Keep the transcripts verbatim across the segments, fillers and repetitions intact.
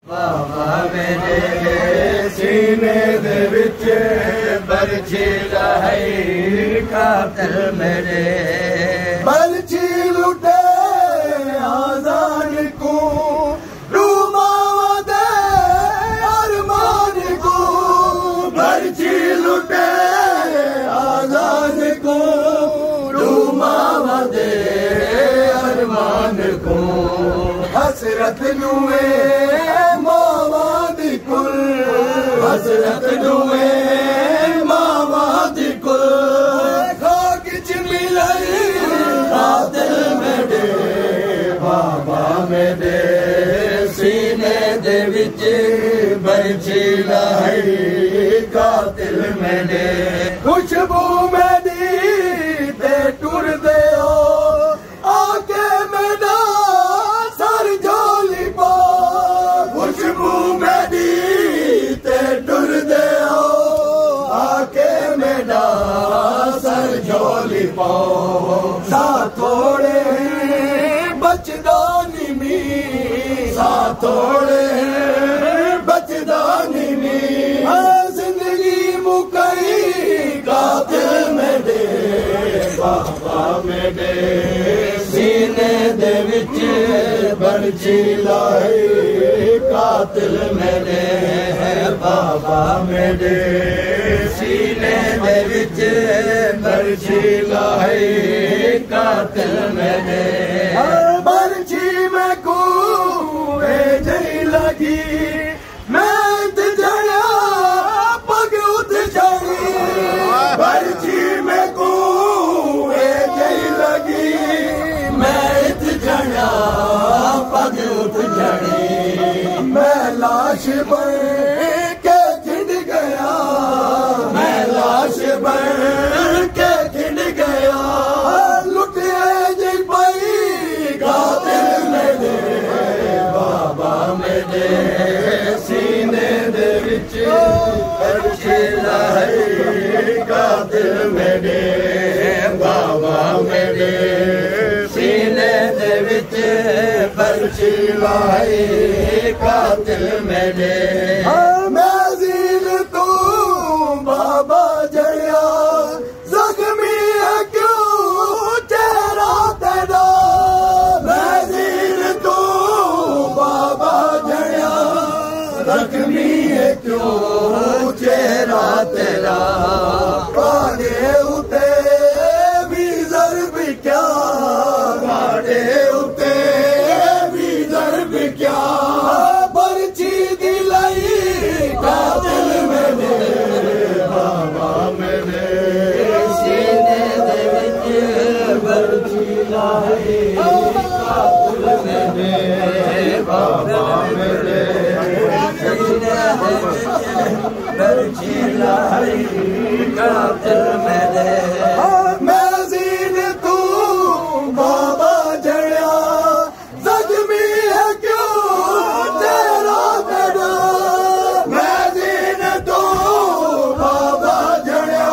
बाबा मेरे सीने दे विच बरछी लहई कातिल मेरे बरछी लुटे आजान को रूमावा दे अरमान को बरछी लुटे आजान को रूमावा दे अरमान को हसरत नुए मावा दी कुल हसरत नुए मावा दी कुल खाक च मिलई कातिल मेरे बाबा मेरे सीने दे विच बरछी लहई कातिल मेरे खुशबू मेरी ते टुर दे आके मेरा सर झोली पा खुशबू मेरी ते टुर दे आके मेरा सर झोली पाओ सा थोड़े बचदा निमी सा थोड़े बचदा निमी जिंदगी मुकई कातिल मेरे बाबा मेरे सीने दे विच बरछी लाई कातिल मेरे बाबा मेरे सीने दे विच बरछी लाई कातिल मेरे बरछी में कुए जई लगी मैं जड़ा पग उठ चढ़ी बरछी में कुए जई लगी मैं जड़ा पग उठ चढ़ी मैं लाश बन के खिंड गया मैं लाश बन के खिंड गया लुटे जी पाई कातिल मेरे बाबा मेरे सीने दे विच बरछी लहई कातिल मेरे बाबा मेरे सीने दे विच बरछी लहई कातिल मेरे मैं ज़ील तू बाबा जड़िया ज़ख्मी है क्यों चेहरा तेरा मैं ज़ील तू बाबा जड़िया ज़ख्मी है क्यों चेहरा तेरा काटे उते भी ज़र्ब क्या काटे उते भी ज़र्ब क्या बरछी दिलाई कातिल मेरे बाबा मेरे सीने दे विच बरछी लाई कातिल मेरे बाबा मेरे सीने दे विच बरछी लाई कातिल मेरे मैं ज़ील तू बाबा जड़िया ज़ख्मी है क्यों तेरा तेरा मैं ज़ील तू बाबा जड़िया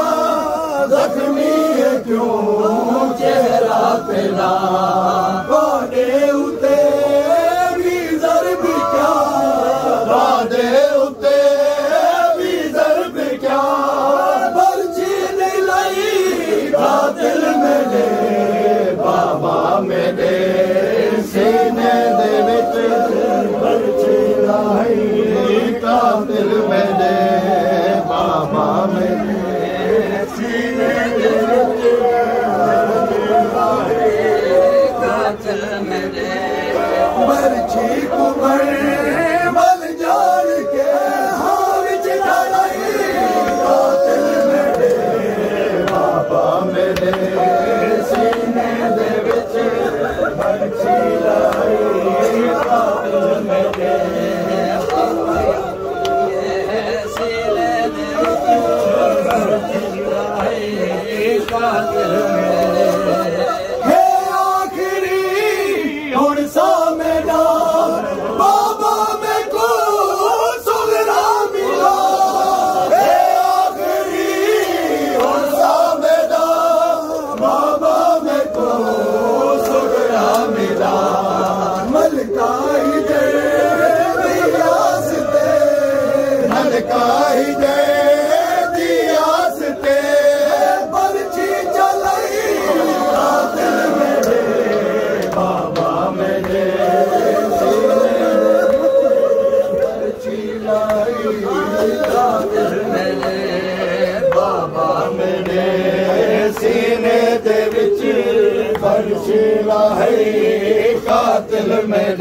ज़ख्मी है क्यों चेहरा तेरा बाडे उते भी ज़र्ब क्या बाडे उते भी ज़र्ब क्या बरछी नहीं लाई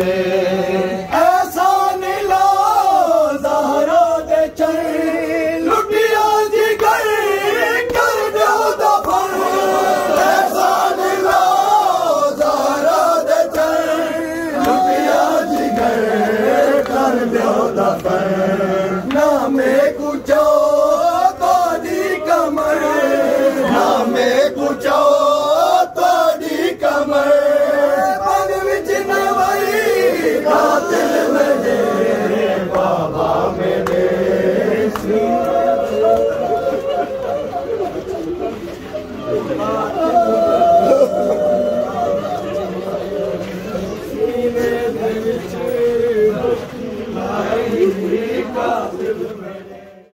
दे ऐसा नीला ज़हरा दे चल लुटिया जिगर कर दो दफन ऐसा नीला ज़हरा दे चल लुटिया जिगर कर दो दफन